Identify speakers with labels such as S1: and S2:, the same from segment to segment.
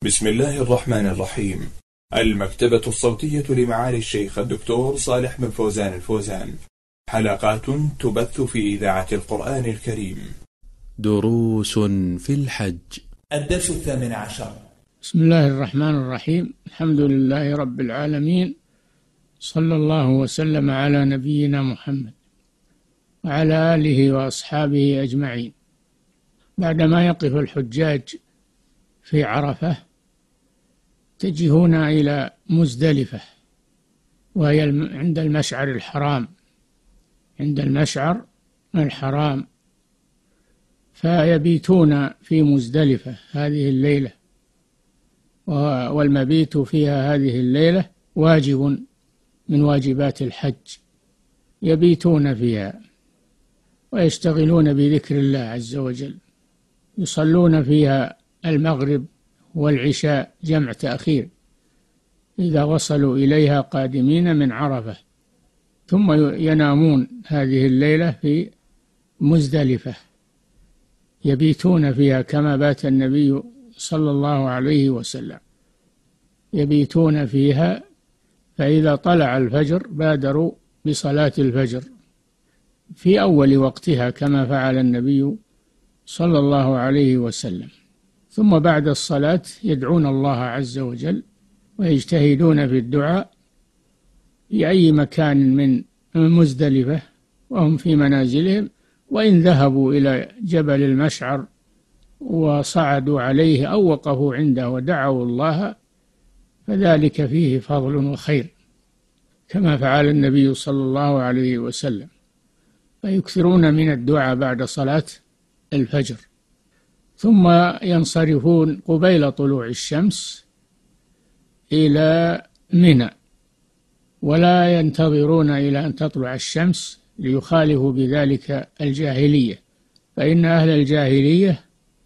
S1: بسم الله الرحمن الرحيم. المكتبة الصوتية لمعالي الشيخ الدكتور صالح بن فوزان الفوزان. حلقات تبث في إذاعة القرآن الكريم.
S2: دروس في الحج.
S1: الدرس 18.
S3: بسم الله الرحمن الرحيم. الحمد لله رب العالمين، صلى الله وسلم على نبينا محمد وعلى آله وأصحابه أجمعين. بعدما يقف الحجاج في عرفة يتجهون إلى مزدلفة، وهي عند المشعر الحرام، عند المشعر الحرام، فيبيتون في مزدلفة هذه الليلة، والمبيت فيها هذه الليلة واجب من واجبات الحج. يبيتون فيها ويشتغلون بذكر الله عز وجل، يصلون فيها المغرب والعشاء جمع تأخير إذا وصلوا إليها قادمين من عرفة، ثم ينامون هذه الليلة في مزدلفة، يبيتون فيها كما بات النبي صلى الله عليه وسلم، يبيتون فيها، فإذا طلع الفجر بادروا بصلاة الفجر في أول وقتها كما فعل النبي صلى الله عليه وسلم، ثم بعد الصلاة يدعون الله عز وجل ويجتهدون في الدعاء في أي مكان من مزدلفة وهم في منازلهم، وإن ذهبوا إلى جبل المشعر وصعدوا عليه أو وقفوا عنده ودعوا الله فذلك فيه فضل وخير كما فعل النبي صلى الله عليه وسلم، فيكثرون من الدعاء بعد صلاة الفجر، ثم ينصرفون قبيل طلوع الشمس إلى منى، ولا ينتظرون إلى أن تطلع الشمس ليخالفوا بذلك الجاهلية، فإن أهل الجاهلية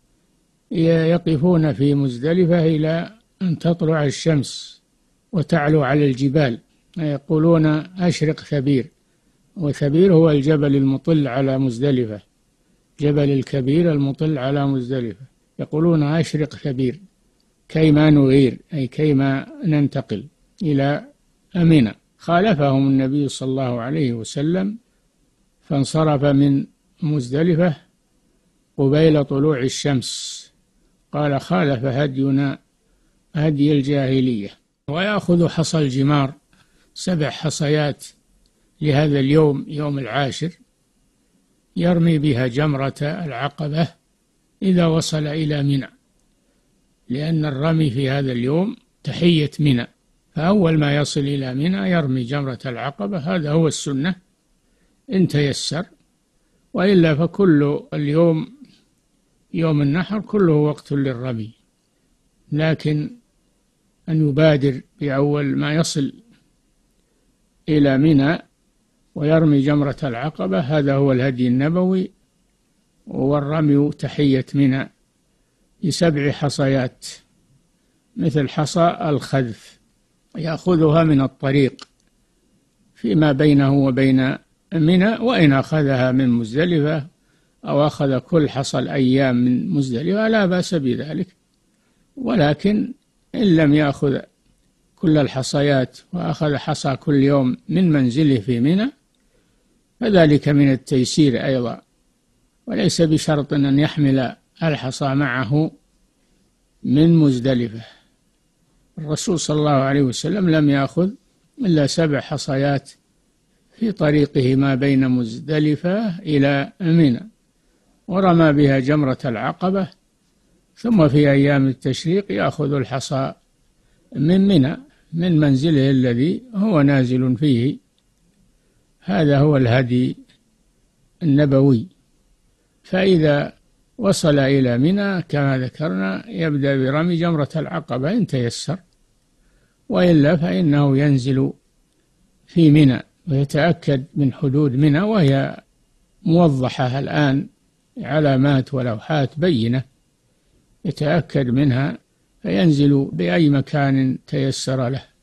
S3: يقفون في مزدلفة إلى أن تطلع الشمس وتعلو على الجبال، يقولون أشرق ثبير، وثبير هو الجبل المطل على مزدلفة، جبل الكبير المطل على مزدلفة، يقولون أشرق ثبير كيما نغير، أي كيما ننتقل إلى منى. خالفهم النبي صلى الله عليه وسلم فانصرف من مزدلفة قبيل طلوع الشمس، قال خالف هدينا هدي الجاهلية. ويأخذ حصى الجمار 7 حصيات لهذا اليوم، يوم العاشر، يرمي بها جمرة العقبة إذا وصل إلى منى، لأن الرمي في هذا اليوم تحية منى، فأول ما يصل إلى منى يرمي جمرة العقبة، هذا هو السنة إن تيسر، وإلا فكل اليوم يوم النحر كله وقت للرمي، لكن أن يبادر بأول ما يصل إلى منى ويرمي جمرة العقبة، هذا هو الهدي النبوي، والرمي تحية منى ب7 حصيات مثل حصى الخذف، يأخذها من الطريق فيما بينه وبين منى، وإن أخذها من مزدلفة أو أخذ كل حصى الأيام من مزدلفة لا بأس بذلك، ولكن إن لم يأخذ كل الحصيات وأخذ حصى كل يوم من منزله في منى فذلك من التيسير أيضا، وليس بشرط أن يحمل الحصى معه من مزدلفة. الرسول صلى الله عليه وسلم لم يأخذ إلا 7 حصيات في طريقه ما بين مزدلفة إلى منى، ورمى بها جمرة العقبة، ثم في أيام التشريق يأخذ الحصى من منى من منزله الذي هو نازل فيه. هذا هو الهدي النبوي. فإذا وصل إلى منى كما ذكرنا يبدأ برمي جمرة العقبة إن تيسر، وإلا فإنه ينزل في منى ويتأكد من حدود منى، وهي موضحة الآن علامات ولوحات بينة، يتأكد منها فينزل بأي مكان تيسر له.